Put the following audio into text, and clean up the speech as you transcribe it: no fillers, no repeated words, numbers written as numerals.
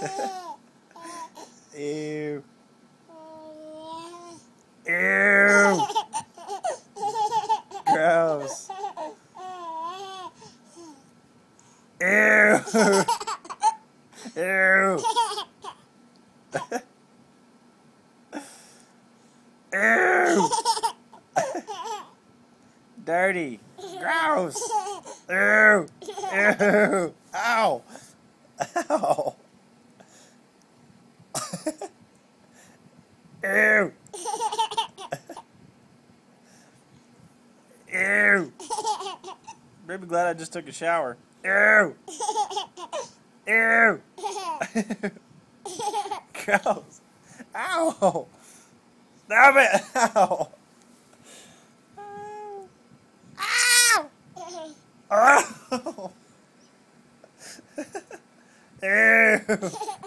Ew. Ew. Gross. Ew. Ew. Ew. Dirty. Gross. Ew. Ew. Ow. Ow. Ew. Ew. Baby, glad I just took a shower. Ew. Ew. Gross. Ow. Stop it. Ow. Ow. Ow. Ew.